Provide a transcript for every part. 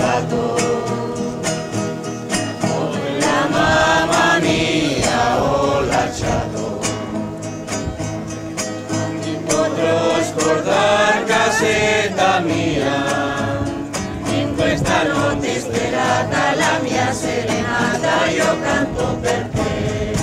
passato. La mamma mia ho lasciato, non ti potrò scordare casetta mia, in questa notte sperata la mia serenata io canto per te.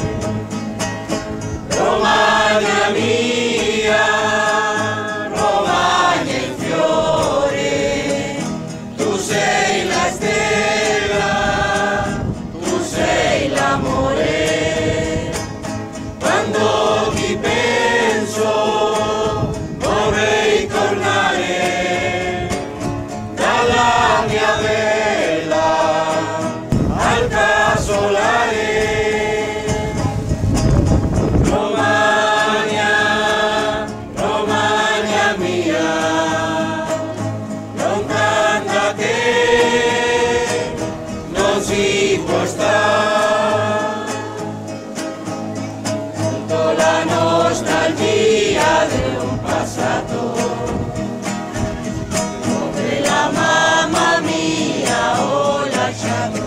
Romagna mia, Romagna in fiore, tu sei la stella, tu sei l'amore. Quando ti penso vorrei tornare dalla mia bella al casolare. Romagna, Romagna mia, lontana da te non si può stare. Sento la nostalgia di un passato dove la mamma mia ho lasciato.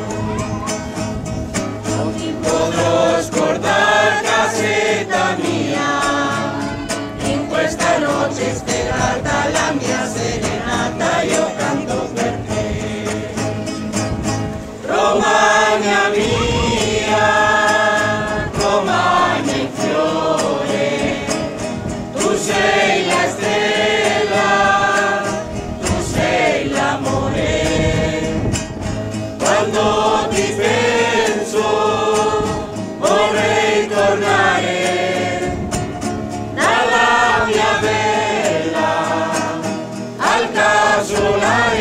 Non ti potrò scordare casetta mia, in questa notte sperata la mia serenata io canto per te. Romagna mia, Romagna in fiore, tu sei la stella, tu sei l'amore. Quando ti penso vorrei tornare dalla mia bella al casolare.